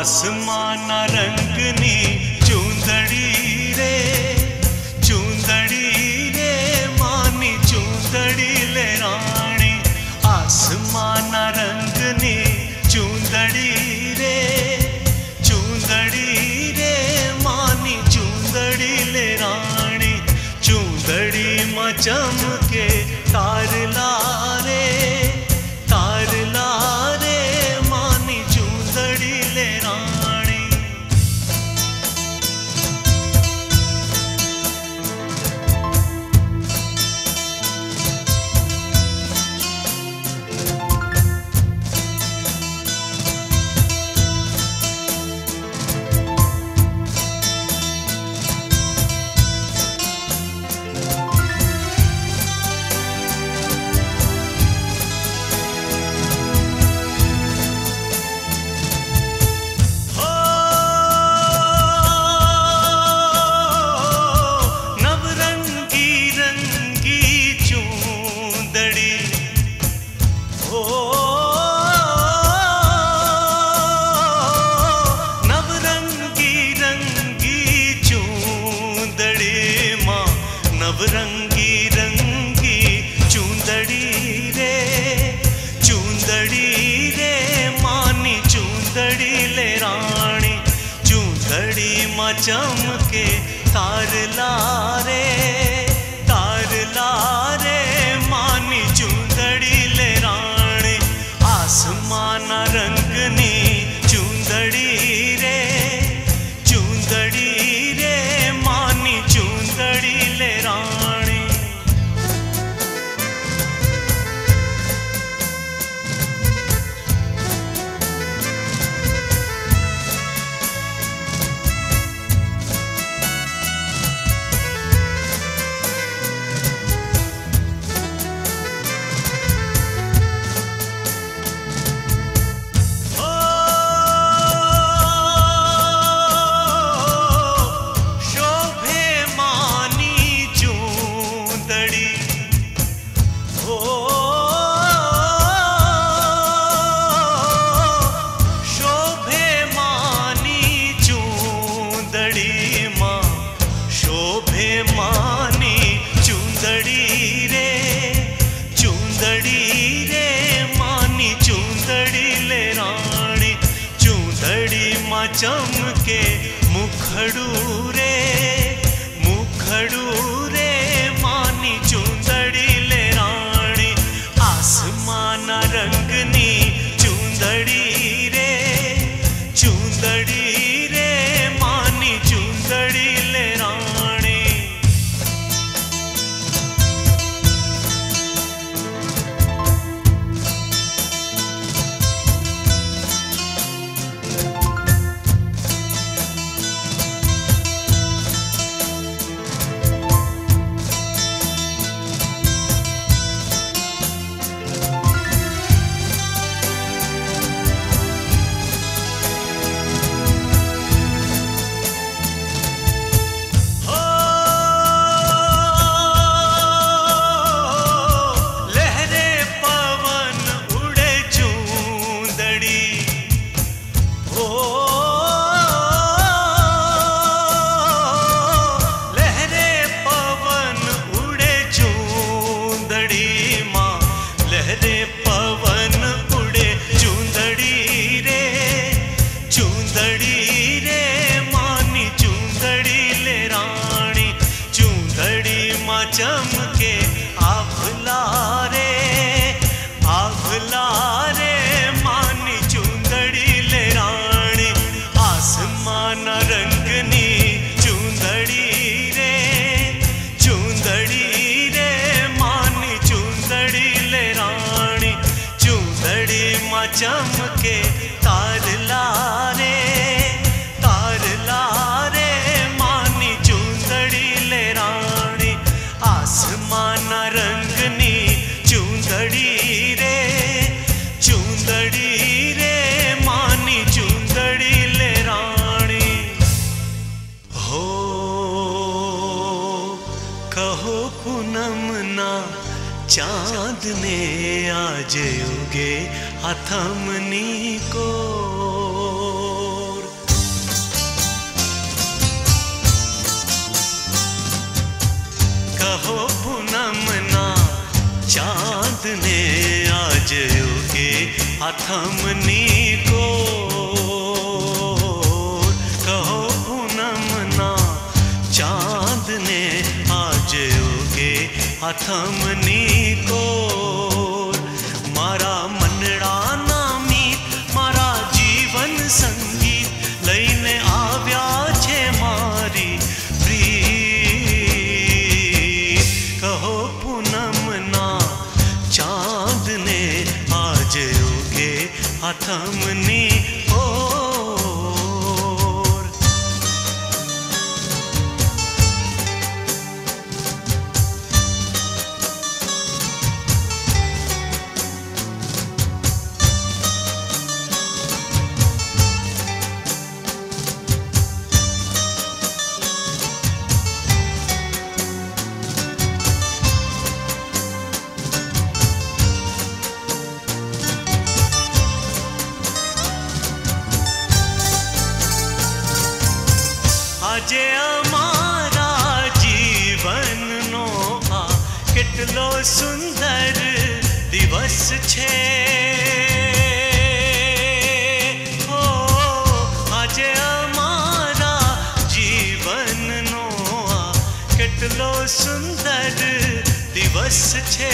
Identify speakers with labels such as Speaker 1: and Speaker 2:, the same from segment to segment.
Speaker 1: आसमान रंगनी चूंदड़ी रे मानी चूंदड़ी ले रानी। आसमान रंगनी चूंदड़ी रे मानी चूंदड़ी ले रानी। चूंदड़ी मां चमके तार लारे मानी चूंदड़ी ले रानी। नवरंगी रंगी चूंदड़ी रे मानी चूंदड़ी ले रानी। चूंदड़ी मां चमके तार लारे मानी चूंदड़ी ले रानी। आसमान रंगनी चूंदड़ी रे मानी चूंदड़ी ले रानी। मानी चूंदड़ी रे मानी चूंदड़ी ले रानी। चूंदड़ी मां चमके मुखड़ू रे मानी चूंदड़ी ले रानी। आसमान रंगनी चूंदड़ी रे मानी चूंदड़ी ले रानी। लहरे पवन उड़े चूंदड़ी रे मानी चूंदड़ी ले रानी। चूंदड़ी मां चमके आभला रे मानी चूंदड़ी ले रानी। आसमान रंगनी चूंदड़ी रे मानी चूंदड़ी ले रानी। चूंदड़ी मां चमके तार लारे मानी चूंदड़ी ले रानी। आसमान रंगनी चूंदड़ी रे मानी चूंदड़ी ले रानी। हो कहो पूनम ना चांद ने आज उगे अथमनी को। आथमनी को कहो पूनम ना चांद ने आज उगे आथमनी को मारा मनड़ा ना मीत मारा जीवन संगीत लईने आव्या छे मारी प्रीत कहो पूनम ना चांद ने आज उगे आथमनी ओर। આજે અમારા જીવનનો આ કેટલો સુંદર દિવસ છે ઓ આજે અમારા જીવનનો આ કેટલો સુંદર દિવસ છે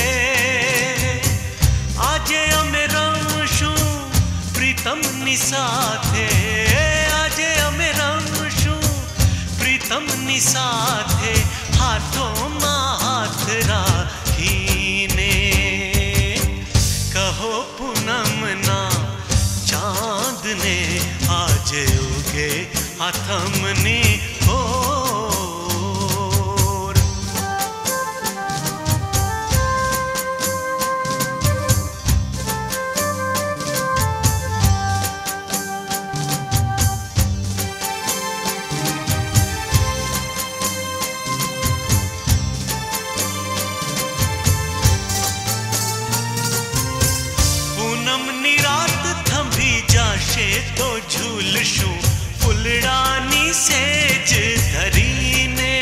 Speaker 1: આજે અમે રમશું પ્રીતમની સાથે આજે અમે રમશું प्रीतमनी साथे हाथों में हाथ राखीने कहो पूनम ना चांद ने आज उगे आथमनी ओर। पूनमनी रात थंभी जाशे तो झूलशुं फूलडानी सेज धरीने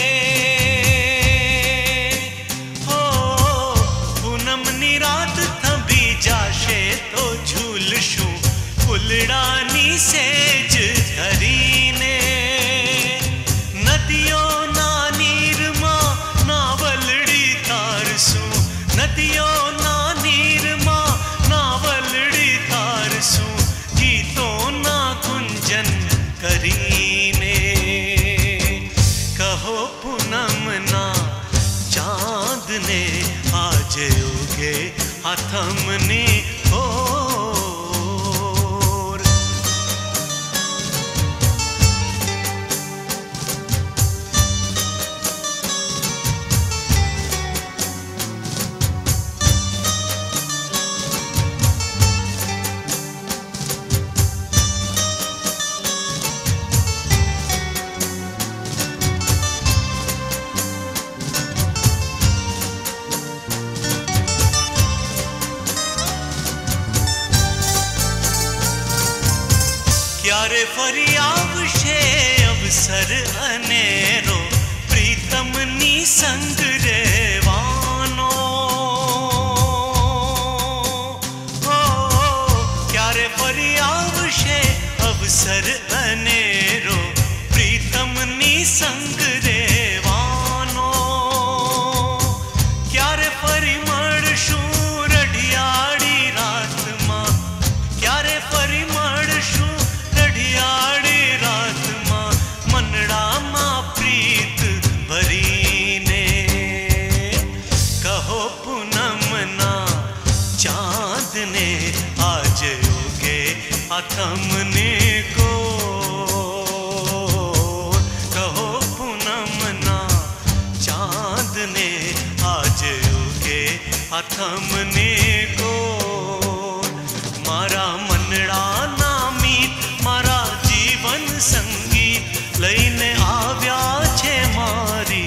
Speaker 1: हो पूनमनी रात थंभी जाशे तो झूलशुं फूलडानी सेज धरीने नदियों ना नीरमा नावलड़ी तारसूं नदियों ना नीरमा नावलड़ी तारसूं गीतों ना गुंजन करीने कहो पूनम ना चांद ने आज उगे आथमनी ओर। क्यारे फरी आवशे अवसर अनेरो प्रीतमनी संग रेवानो हो क्यारे फरी आवशे अवसर अनेरो प्रीतमनी संग रेवानो क्यारे फरी मळशुं रढियाड़ी रात मां क्यारे फरी मळशुं रढियाड़ी रात मां मनड़ा मां प्रीत भरीने कहो पूनम ना चांद ने आज उगे आथमनी को कहो पूनम ना चांद ने आज उगे आथमनी को मारा मनड़ा ना मीत मारा जीवन संगीत लईने आव्या छे मारी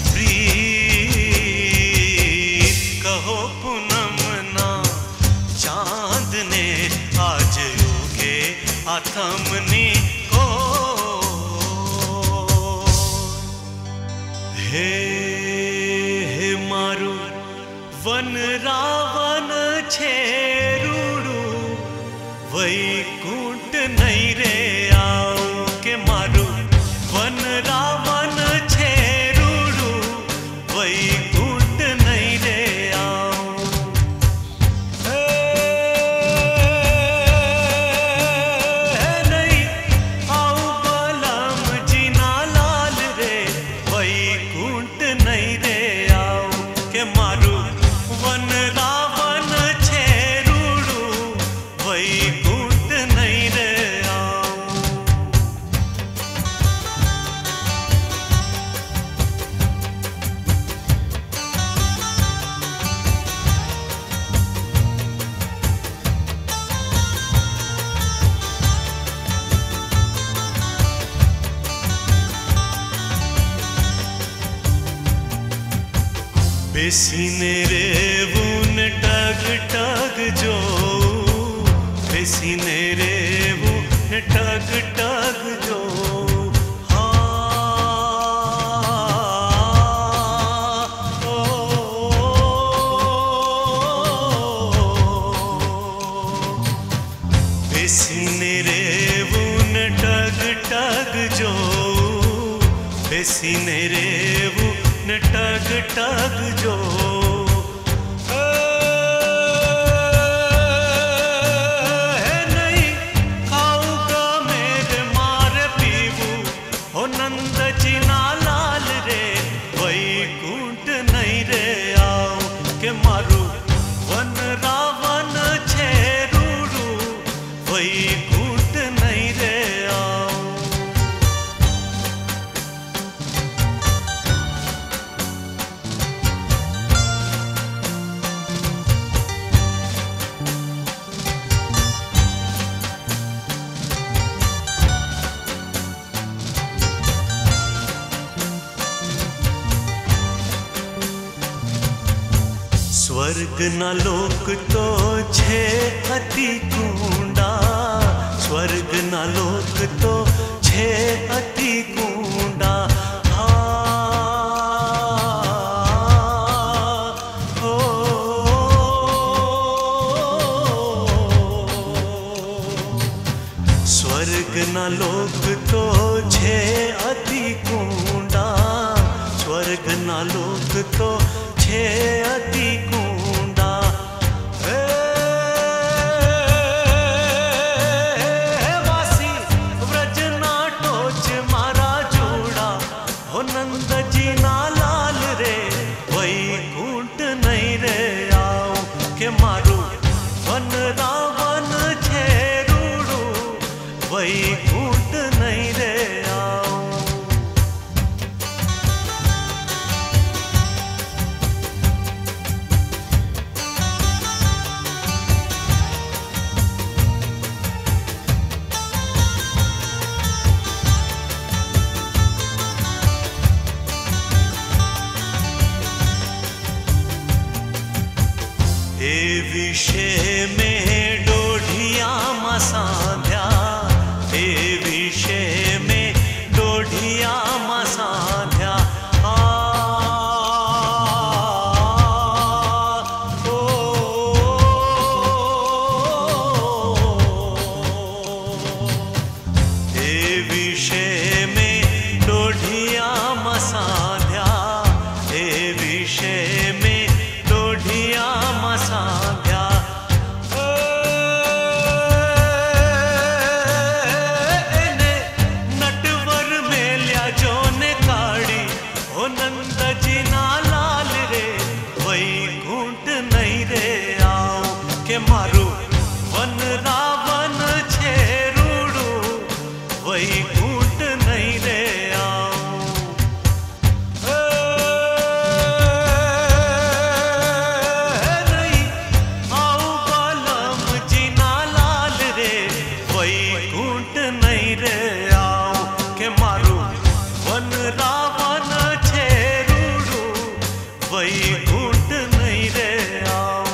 Speaker 1: प्रीत कहो पूनम ना चांद ने आज उगे आथमनी को हे मारू वन रावण छे रूडू वैकुंठ नहीं रे आओ के मारू वन रावण छेरूड़ू वैकुंठ नहीं रे आओ नहीं आओ बलम जीना लाल रे वैकुंठ नहीं रे आओ के मारू वन रावण छेरूड़ू वैकुंठ नहीं रे आओ। बेसीने रे वून टग टग जो बेसीने रे वून टग टग जो बेसीने रे वून टग टग जो बेसीने रे वून टग टग जो नहीं खाऊंगा मेरे मार पीबू हो नंद जी ना लाल रे वैकुंठ नहीं रे आओ के मारू वन रावण छेरूड़ू वैकुंठ नहीं रे आओ। स्वर्ग न लोक तो छे अति कूंडा स्वर्ग न लोक तो छे अति कूंडा स्वर्ग न लोक तो छे अति कूंडा स्वर्ग न लोक तो छे अति कूंडा वासी व्रज ना टोच मारा जोड़ा हो नंद जी ना लाल रे वैकुंठ नहीं रे आओ के मारू वन रावण छेरूड़ू वैकुंठ नहीं रे आओ। हे विषय में डोढ़िया मसांध्या हे विषय में डोढ़िया मसांध्या हे विषय में डोढ़िया मसांध्या हे विषय में डोढ़िया मसांध्या नटवर में लिया जो ने काड़ी हो नंद जी ना लाल रे वैकुंठ नहीं रे आओ के मारू वन रावण छेरूड़ू वैकुंठ नहीं रे आओ। वैकुंठ नहीं रे आओ के मारू वन रावण छेरूड़ू वैकुंठ नहीं रे आओ।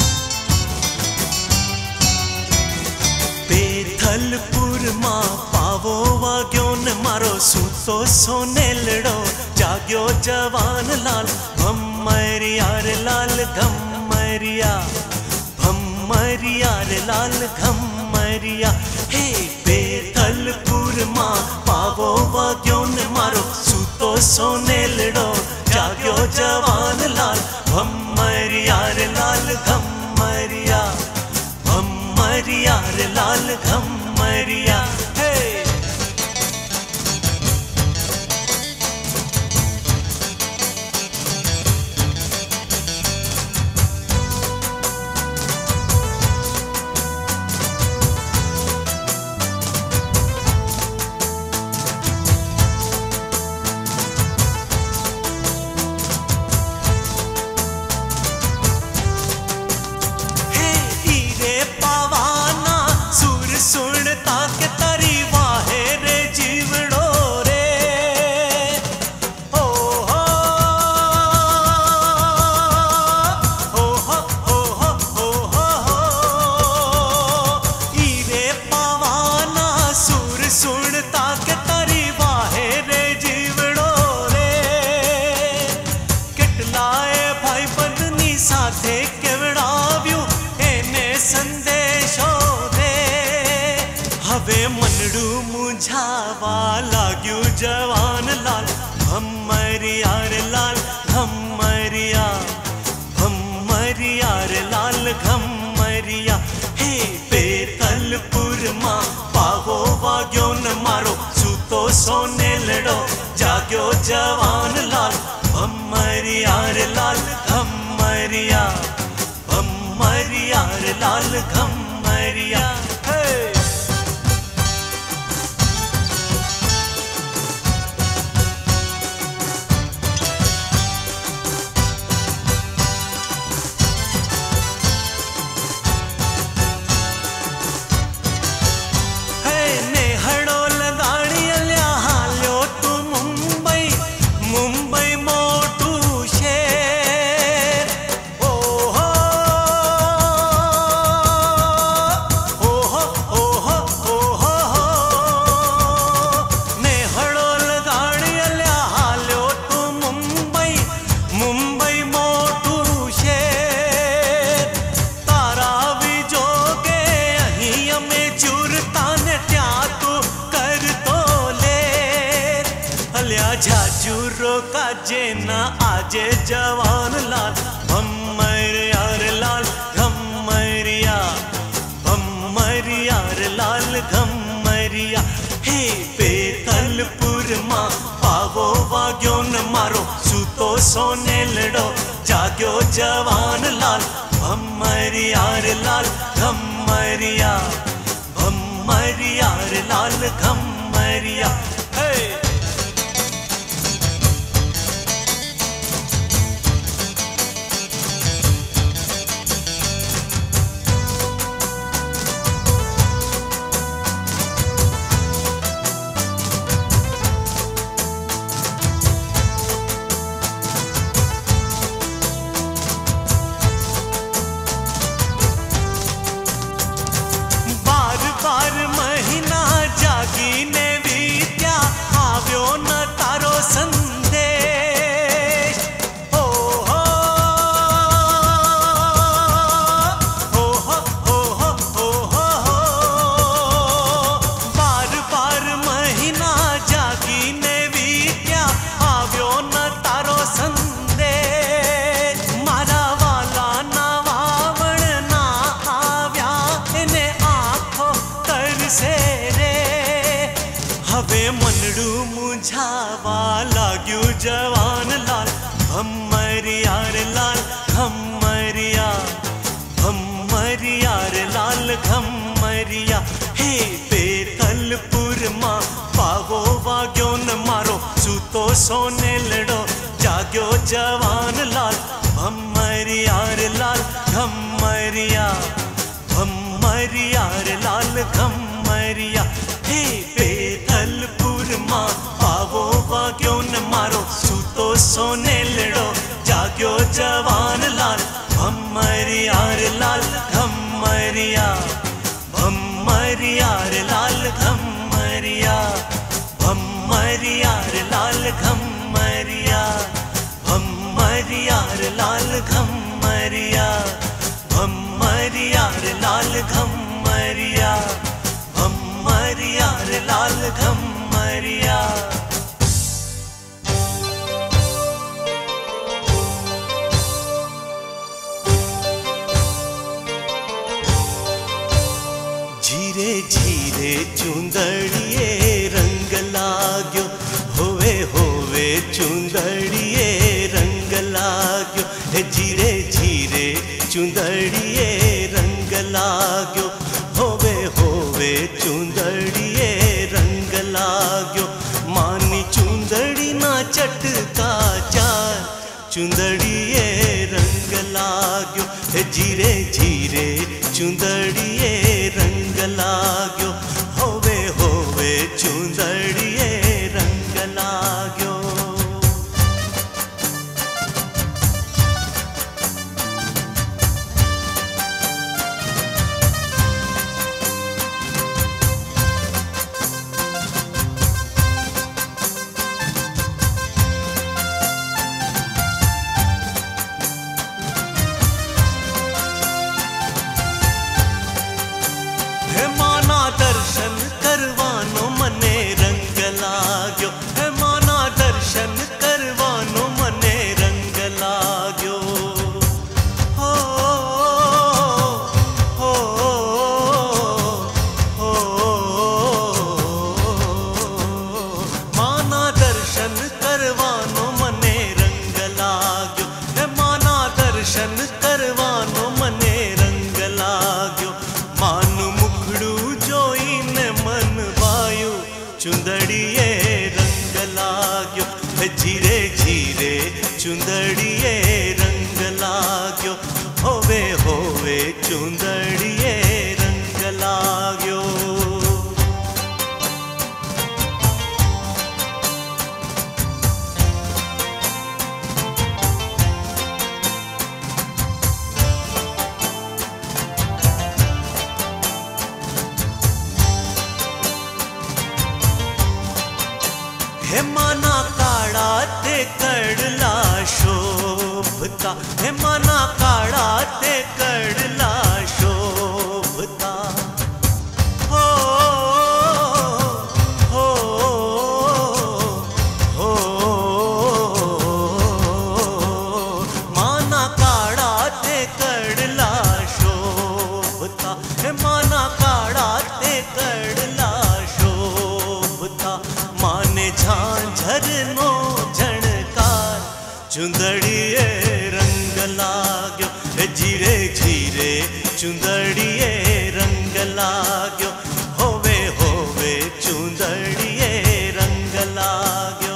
Speaker 1: बेथलपुर मां पावो वाग्यो ने मारो सूतो सोने लड़ो जाग्यो जवान लाल भम्मरिया रे लाल घम्मरिया भम्मरिया रे लाल घम्मरिया हे बेतलपुर मां पावो वाग्यो ने मारो सूतो सोने लड़ो जाग्यो जवान लाल भम्मरिया रे लाल घम्मरिया भम्मरिया रे लाल घम्मरिया हे मनडू मुझावा लाग्यू जवान लाल भम्मरिया रे लाल घम्मरिया भम्मरिया रे लाल घम्मरिया हे बेतलपुर मां पावो वाग्यो न मारो सूतो सोने लड़ो जाग्यो जवान लाल भम्मरिया रे लाल घम्मरिया भम्मरिया रे लाल घम्मरिया हे झाजूरो का जेना आजे जवान लाल भम्मरिया रे लाल घम्मरिया भम्मरिया रे लाल घम्मरिया हे बेतलपुर मां पावो वाग्यो न मारो सूतो सोने लड़ो जाग्यो जवान लाल भम्मरिया रे लाल घम्मरिया भम्मरिया रे लाल घम्मरिया हे मनडू मुझावा लाग्यू जवान लाल भम्मरिया रे लाल घम्मरिया भम्मरिया रे लाल घम्मरिया हे बेतलपुर मां पावो वाग्यो न मारो सूतो सोने लड़ो जाग्यो जवान लाल भम्मरिया रे लाल घम्मरिया भम्मरिया रे लाल घम्मरिया हे बेतलपुर मां पावो वाग्यो न मारो सूतो सोने लड़ो जाग्यो जवान लाल भम्मरिया रे लाल घम्मरिया भम्मरिया रे लाल घम्मरिया। घमरिया, भमरिया रे लाल घमरिया। झीरे झीरे चुंदड़िए रंग लाग्यो, होवे होवे चुंदड़िए रंग लाग्यो। झीरे झीरे चुंदड़िए रंग लाग्यो, होवे होवे चुंदड़िए रंग लाग्यो। मानी चुंदड़ी ना चटका चार, चुंदड़िए रंग लाग्यो। झीरे झीरे चुंदड़िए रंग लाग्यो, होवे होवे चुंदड़िए रंग लाग्यो। दर्शन करवानो मने रंग लाग्यो, माना दर्शन करवानो मने रंग लाग्यो। हो हो हो माना दर्शन करवानो मने रंग लाग्यो, माना दर्शन करवानो मने रंग लाग्यो। मानु मुखड़ू जोईने मन वायु, चुंदड़िए रंग लाग्यो। झीरे झीरे चुंदड़िए रंग लाग्यो, होवे होवे चुंदड़िए रंग लाग्यो। हे माना काड़ा ते कड़ला शोभता, हे माना काड़ा ते कड़ला शोभता। हो हो हो माना काड़ा ते कड़ला शोभता, हे माना काड़ा ते कड़ला शोभता। माने झांझर नो झणकार, चुंदड़िए रंग लाग्यो। झीरे झीरे चुंदड़िए रंग लाग्यो, होवे होवे चुंदड़िए रंग लाग्यो।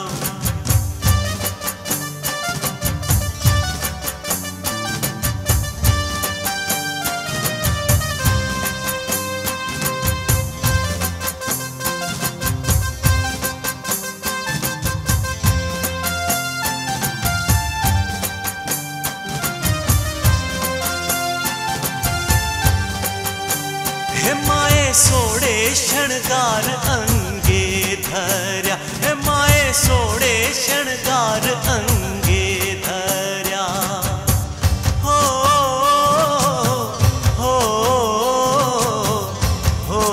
Speaker 1: हे माए सोड़े शणगार अंगे धर्या, हे माए सोड़े शणगार अंगे धर्या। हो हो हो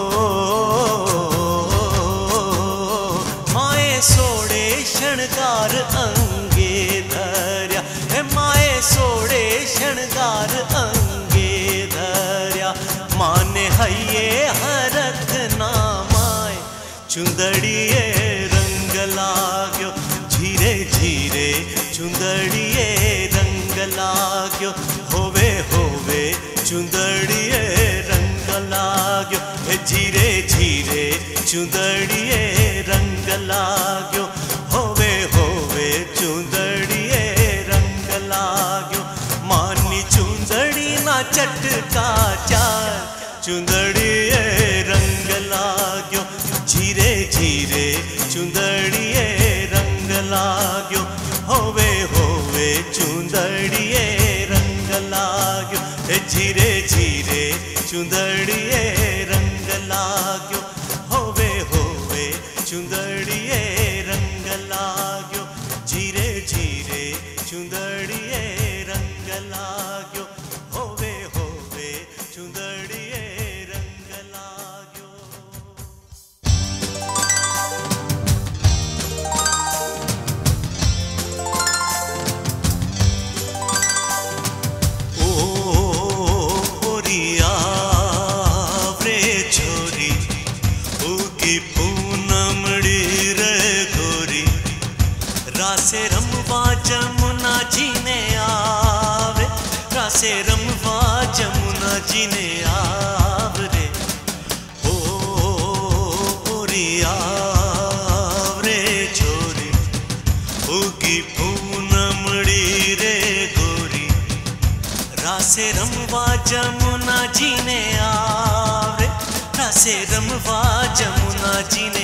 Speaker 1: माए सोड़े शणगार अंगे धर्या, हे माए सोड़े शणगार अंगे धर्या। माने हये हरख नामाय, चुंदड़िए रंग लाग्यो। झीरे झीरे चुंदड़िए रंग लाग्यो, होवे होवे चुंदड़िए रंग लाग्यो। झीरे झीरे चुंदड़िए रंग लाग्यो, होवे होवे चुंदड़िए रंग लाग्यो। मानी चुंदड़ी ना चटका चार, चुंदड़िए रंग लाग्यो। झीरे झीरे चुंदड़िए रंग लाग्यो, होवे होवे चुंदड़िए रंग लाग्यो। झीरे झीरे चुंदड़िए रंग लाग्यो, होवे होवे चुंदड़िए रंग लाग्यो। झीरे झीरे चुंदड़िए रंग लाग्यो, होवे होवे चुंदड़िए रासे रमवा जमुना जी ने आवरे ओ ओरी आवरे छोरी उगी पूनमड़ी रे गोरी रासे रमवा जमुना जी ने आवरे रासे रमवा जमुना जी ने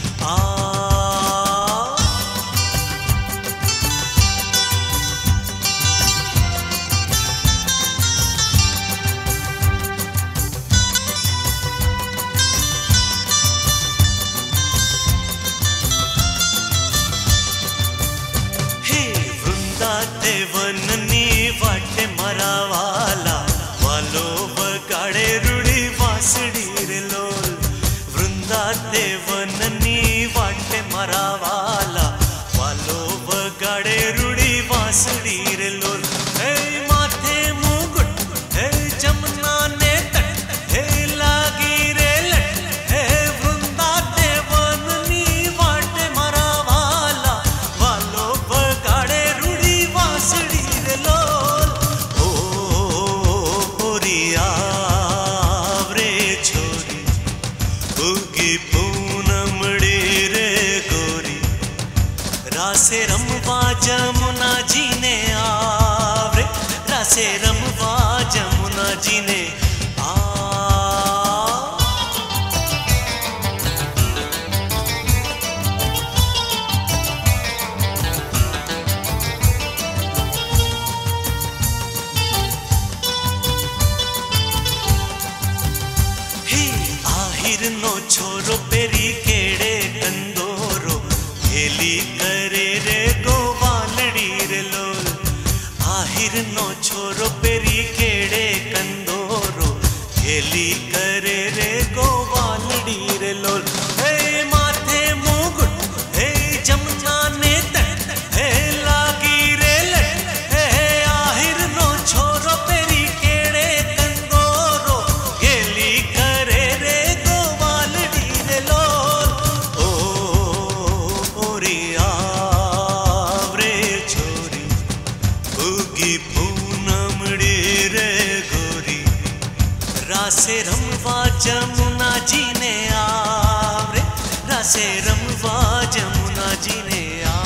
Speaker 1: वननी वाटे मरावाला वालो बगाड़े रुड़ी वासड़ी रे लोल वृंदा देवननी वाटे मरावाला वालो बगाड़े रुड़ी वासड़ी रे लोल हे माथे मुकुट हे जमुना ने तट हे लागी रे लट हे वृंदा देवननी वाटे मरावाला वालो बगाड़े रुड़ी वासड़ी रे लोल ओ ओरी आवरे छोरी उगी पूनमड़ी रे गोरी रासे रमवा जमुना जी ने आवरे रासे रमवा जमुना जी ने नो छोरो पेरी केड़े कंदोरो हेली करे रे गोवालड़ी रे लोल आहिर नो छोरो पेरी केड़े कंदोरो हेली करे रे गोवालड़ी रे लोल हे माथे मुकुट हे जमुना ने तट हे लागी रे लट हे आहिर नो छोरो पेरी केड़े कंदोरो हेली करे रे पूनमड़ी रे गोरी रासे रमवा जमुना जी ने आवरे रासे रमवा जमुना जी ने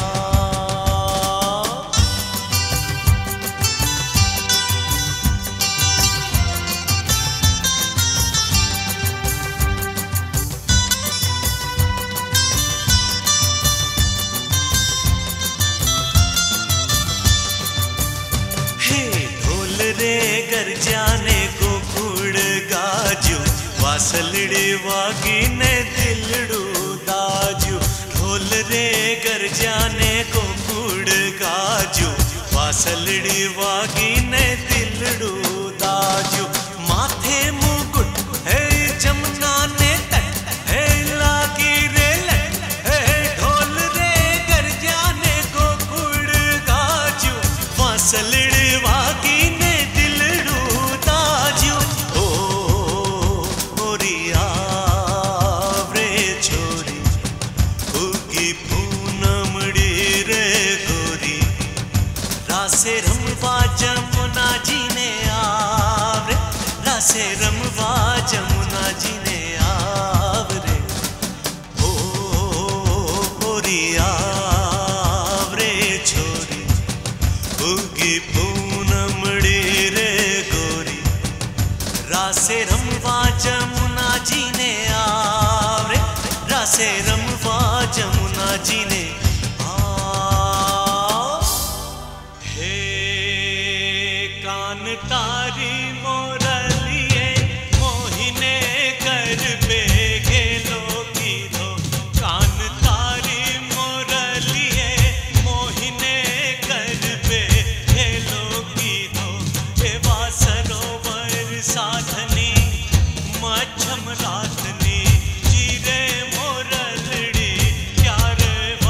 Speaker 1: रे गरजाने गोकुड़ गाजू वासलड़ी वागी ने दिलड़ू दाजू ढोल रे गरजाने गोकुड़ गाजू वासलड़ी वागी ने दिलड़ू दाजू माथे मुकुट है जमुना ने तट है लागी रे लट है ढोल रे गरजाने गोकुड़ गाजू वासलड़ी वागी रासे रमवा जमुना जी ने आवरे रासे रमवा जमुना जी ने आवरे ओ ओरी आवरे छोरी उगी पूनमड़ी रे गोरी रासे रमवा जमुना जी ने आवरे रासे रमवा जमुना जी ने कान तारी मोरलिए मोहिने कर पे गेलो कीधो कान तारी मोरलिए मोहिने कर पे गेलो कीधो एवा सरोवर साधनी मच्छम रातनी जीरे मोरलड़ी प्यार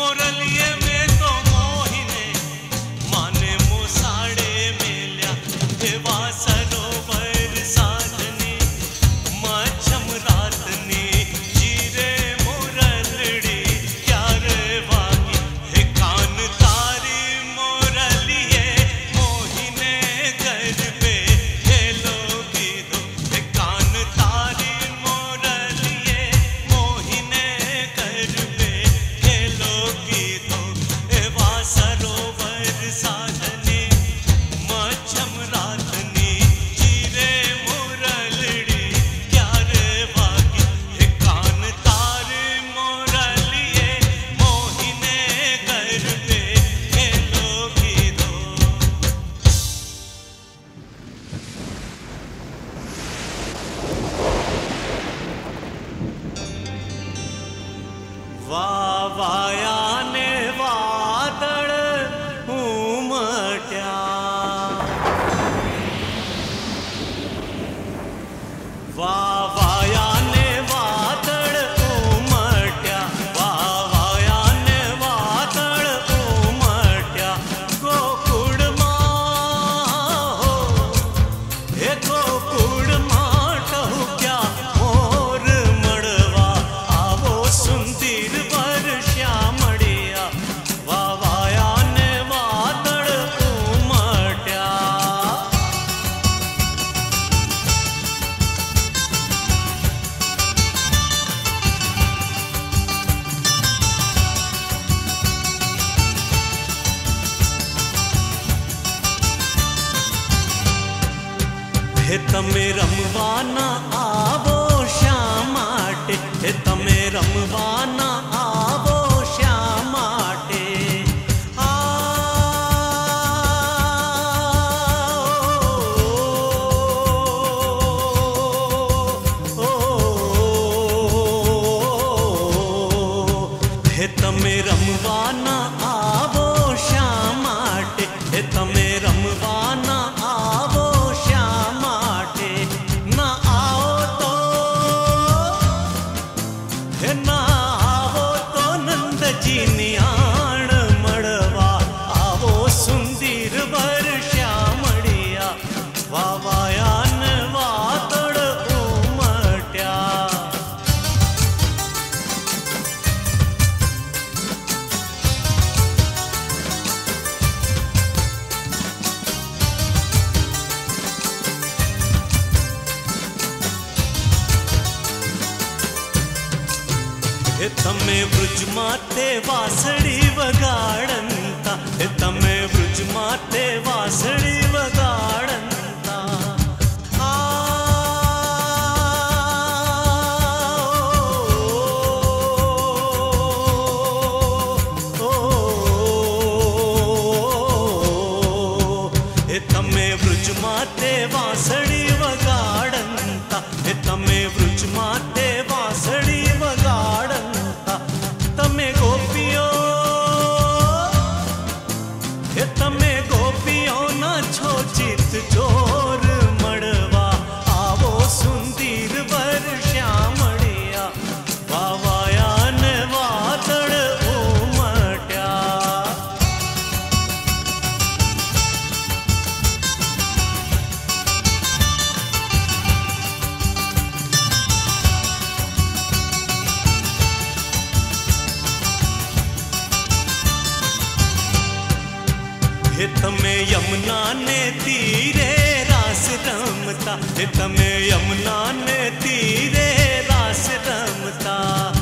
Speaker 1: मोरलिए में तो मोहिने माने मोसाड़े मेल्या देवा सरोवर साधने मच्छम रातने जीरे मोरलड़ी क्या रे वागी हे कान तारी मोरलिए मोहिने कर पे हे लोगी दो हे कान तारी मोरलिए मोहिने कर पे हे लोगी दो एवा सरोवर साधने मच्छम रातने जीरे मोरलड़ी क्या रे वागी हे कान तारे मोरलिए मोहिने कर पे हे लोगी दो वायाने वादळ उमट्या वायाने वादळ उमट्या वायाने वादळ उमट्या गोकुळमा हो हे गोकुळमा टहुक्या मोर मडवा आवो सुंदीर वर्षा मडिया वायाने वादळ उमट्या हे तमे रमवाना आवो श्याम माटे हे तमे रमवाना आवो श्याम माटे हे तमे रमवाना आवो श्याम माटे हे तमे रमवाना आवो श्याम माटे ना आओ तो हे ना आवो तो नंद जी नियाण मड़वा आवो सुंदीर वर्षा मडिया वायान वादळ उमट्या हे तमे वृज माते वासड़ी वगाड़ंता हे तमे वृज माते वासड़ी वगाड़ंता हे तमे वृज माते वासड़ी वगाड़ंता हे तमे वृज माते वासड़ी वगाड़ंता तमे गोपियो हे तमे गोपियो ना छो चित चोर मड़वा आवो सुंदीर वर्षा मडिया वायान वादळ उमट्या हे तमे यमुना ने तीरे रास रमता हे तमे यमुना ने तीरे रास रमता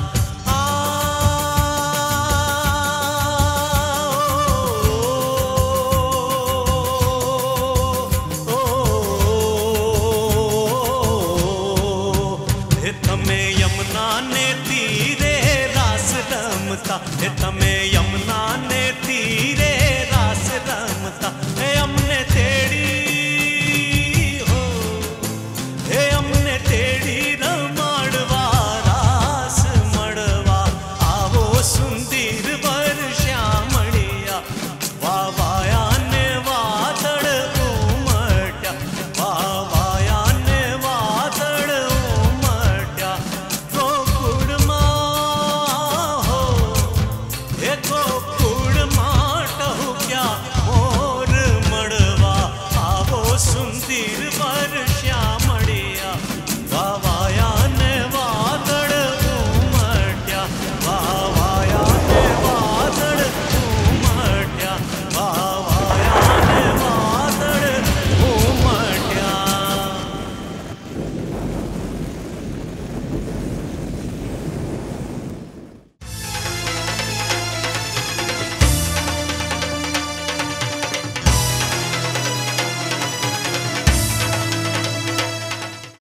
Speaker 1: हे तमे यमुना ने तीरे रास रमता हे तमे यमुना ने तीरे रास रमता हे हमने तेड़ी हो हे हमने तेड़ी रमाड़वा रास